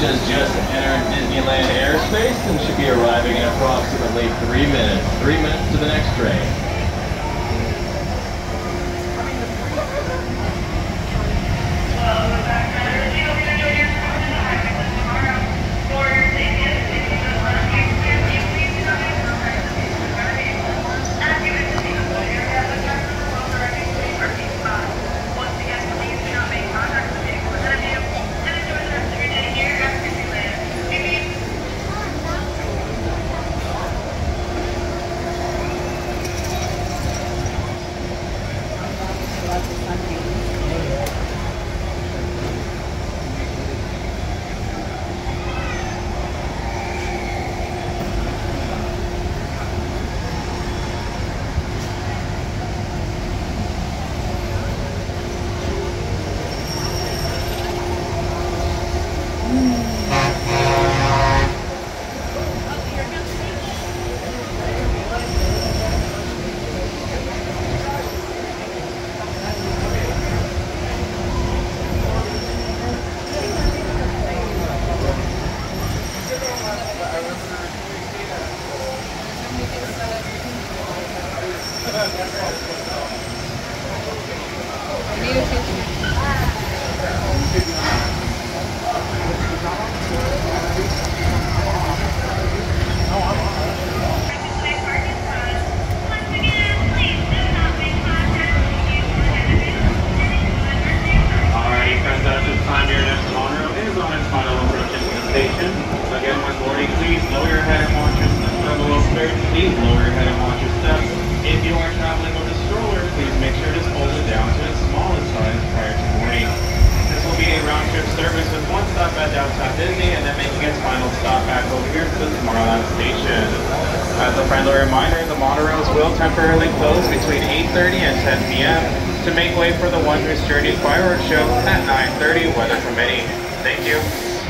has just entered Disneyland airspace and should be arriving in approximately 3 minutes. 3 minutes to the next train. Please lower your head and watch your steps. If you are traveling with a stroller, please make sure to fold it down to its smallest size prior to boarding. This will be a round-trip service with one stop at downtown Disney and then making its final stop back over here to the Tomorrowland Station. As a friendly reminder, the monorails will temporarily close between 8:30 and 10 p.m. to make way for the Wondrous Journey fireworks show at 9:30, weather permitting. Thank you.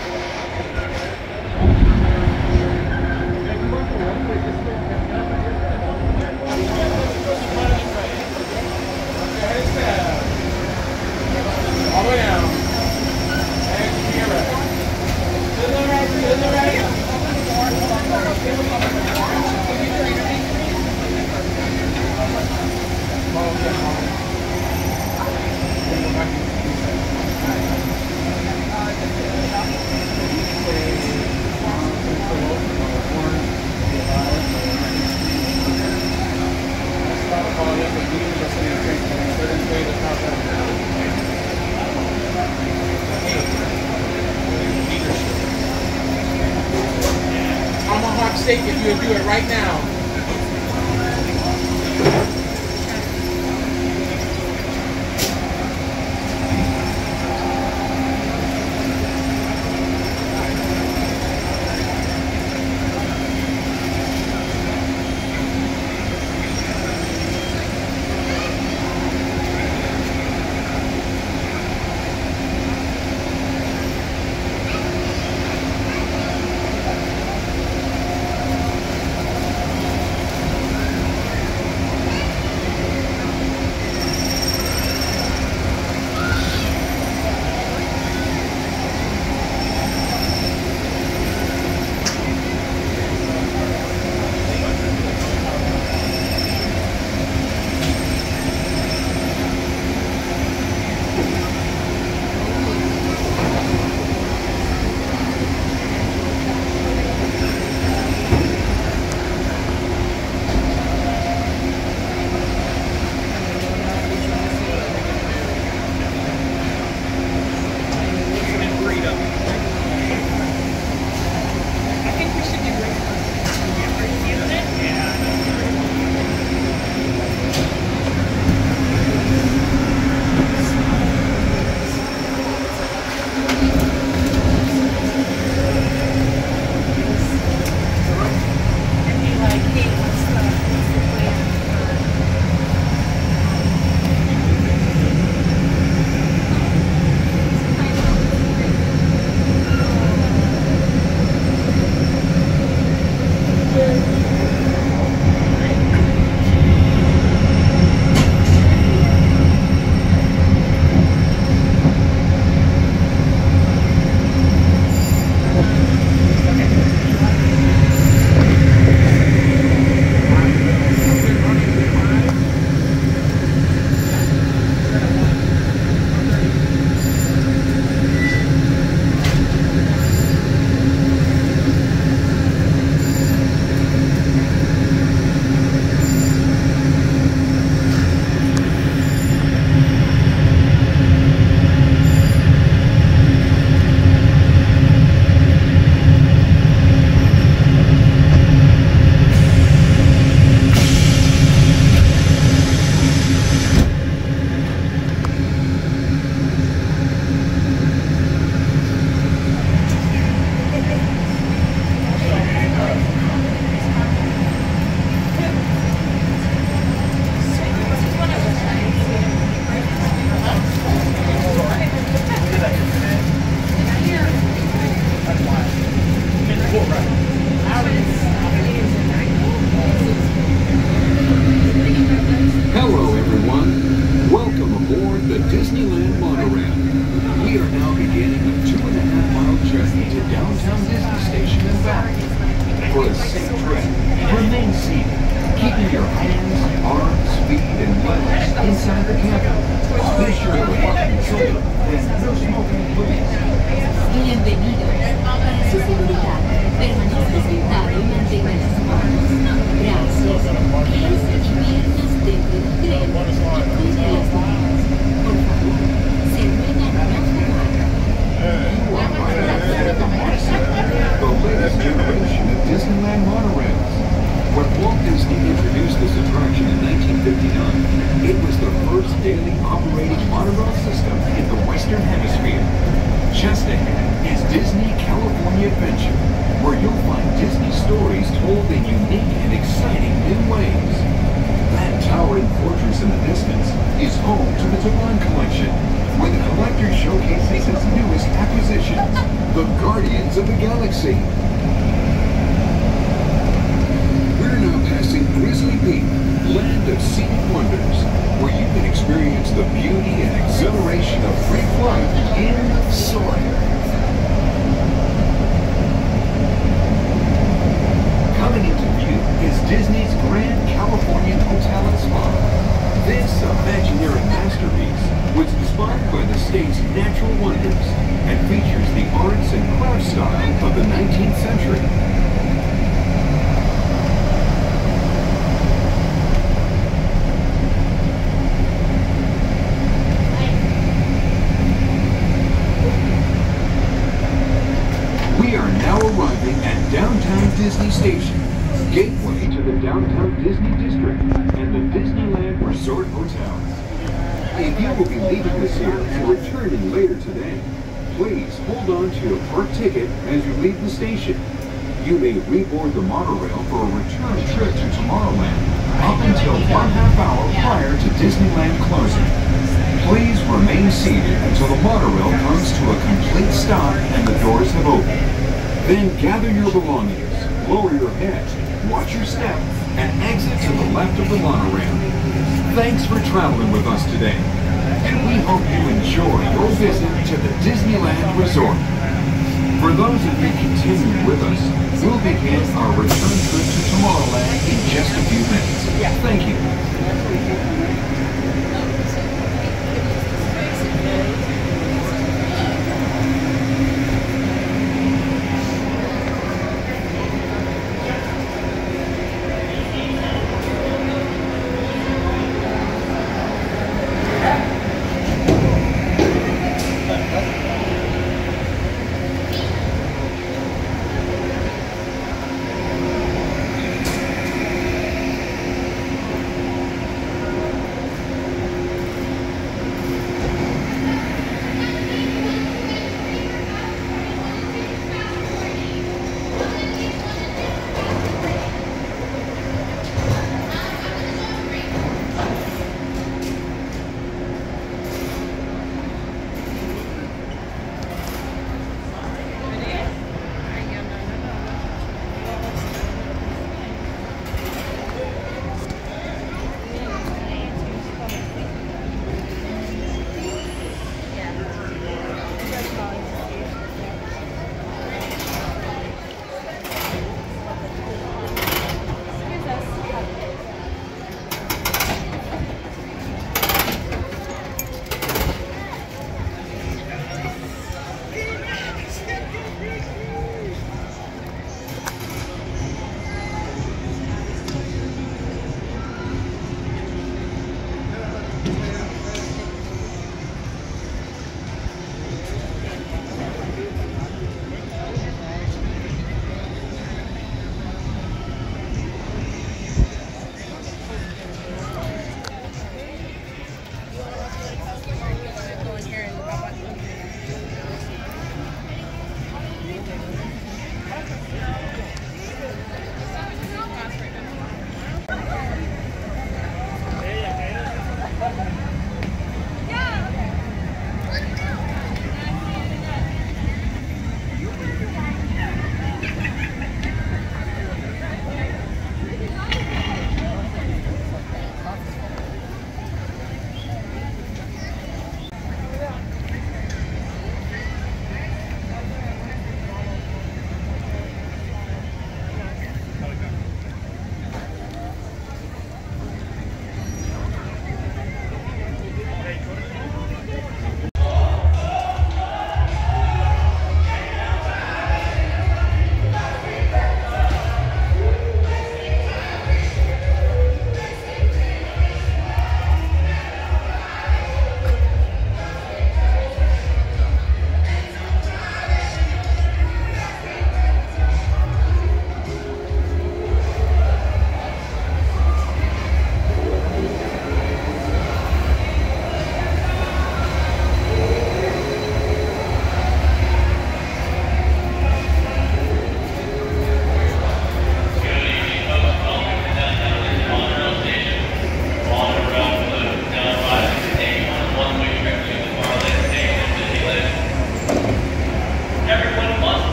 If you would do it right now. We are now beginning a 2.5-mile journey to downtown Disney Station and back. For a safe trip, remain seated, keeping your hands, arms, feet, and legs inside the cabin. Be sure to lock your children and no smoking, please. Bienvenidos. Para su seguridad, permanezca sentado y mantenga las manos. Gracias. Pies y piernas dentro del tren y cuide las manos. Por favor, se ruega no fumar. You are right outside of the Hemisphere, the latest generation of Disneyland Monorails. When Walt Disney introduced this attraction in 1959, it was the first daily operating monorail system in the Western Hemisphere. Just ahead is Disney California Adventure, where you'll find Disney stories told in unique and exciting new ways. That towering fortress in the distance is home to the Divan Collection, where the collector showcases its newest acquisitions, the Guardians of the Galaxy. We're now passing Grizzly Peak, land of scenic wonders, where you can experience the beauty and exhilaration of free flight in soaring. Coming into view is Disney's Grand Californian Hotel and Spa. This imaginary masterpiece was inspired by the state's natural wonders and features the arts and crafts style of the 19th century. We are now arriving at downtown Disney Station, gateway to the downtown Disney District and the Disneyland Resort Hotels. If you will be leaving us here and returning later today, please hold on to your park ticket as you leave the station. You may reboard the monorail for a return trip to Tomorrowland up until 1/2 hour prior to Disneyland closing. Please remain seated until the monorail comes to a complete stop and the doors have opened. Then gather your belongings, lower your head, watch your step, and exit to the left of the monorail. Thanks for traveling with us today, and we hope you enjoy your visit to the Disneyland Resort. For those of you continuing with us, we'll begin our return trip to Tomorrowland in just a few minutes. Thank you.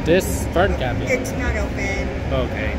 This front cabin. It's not open. Okay.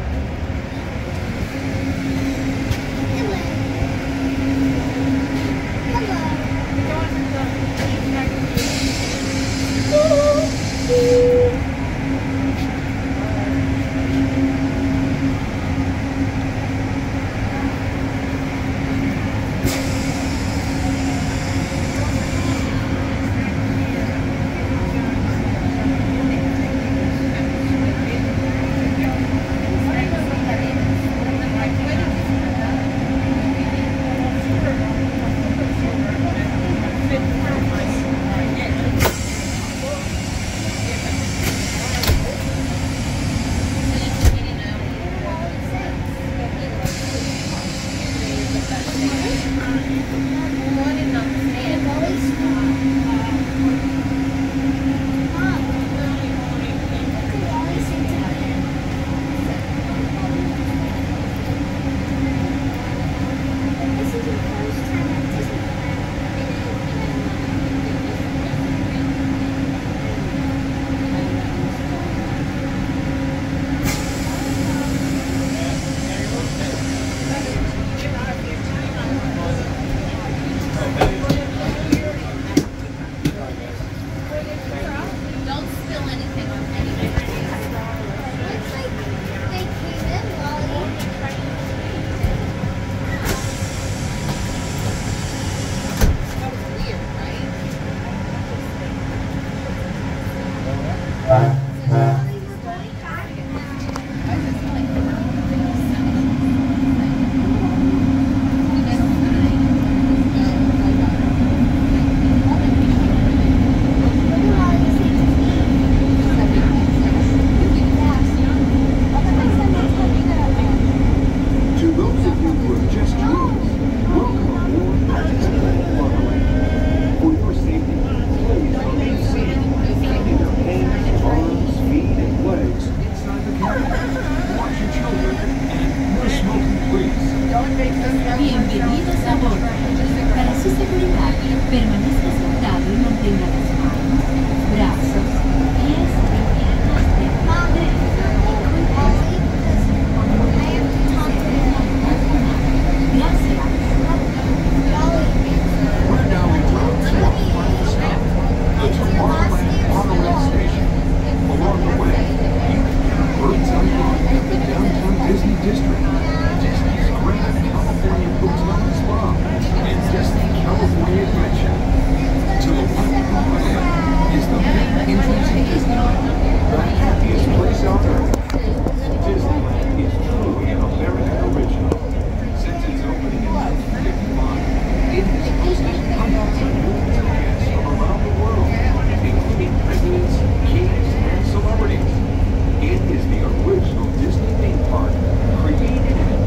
Bienvenidos a bordo. Para su seguridad, permanezca sentado y mantenga las manos, brazos, pies y piernas Gracias. We're now in route to our final stop, the Tomorrowland Monorail Station. Along the way, you can get a bird's eye look at the downtown Disney district, Disney's Grand Californian Hotel and Spa, and Disney California Adventure. To the left of ahead is the main entrance to Disneyland, the happiest place on earth. Disneyland is truly an American original. Since its opening in 1955, it has hosted hundreds of millions of guests from around the world, including presidents, kings, and celebrities. It is the original Disney theme park, created and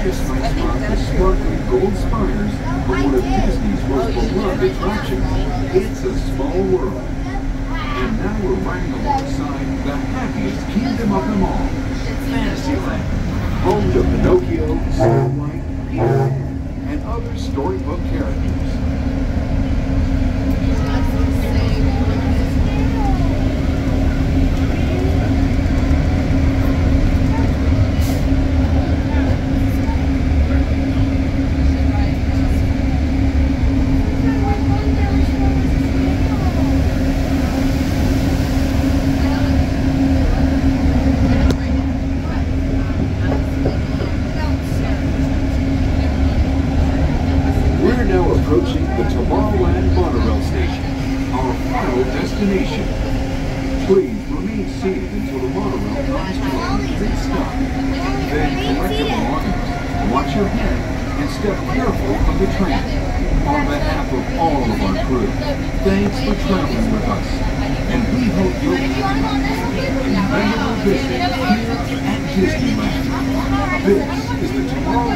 just might spot the sparkling gold spires of one of Disney's most beloved attractions. It's a small world. And now we're riding alongside the happiest kingdom of them all, Fantasyland, home to Pinocchio, Snow White, Peter Pan, and other storybook characters. Approaching the Tomorrowland Monorail Station, our final destination. Please remain seated until the monorail comes to a complete stop. Then collect your belongings, watch your head, and step carefully from the train. On behalf of all of our crew, thanks for traveling with us, and we hope you'll have a memorable visit here at Disneyland. This is the Tomorrowland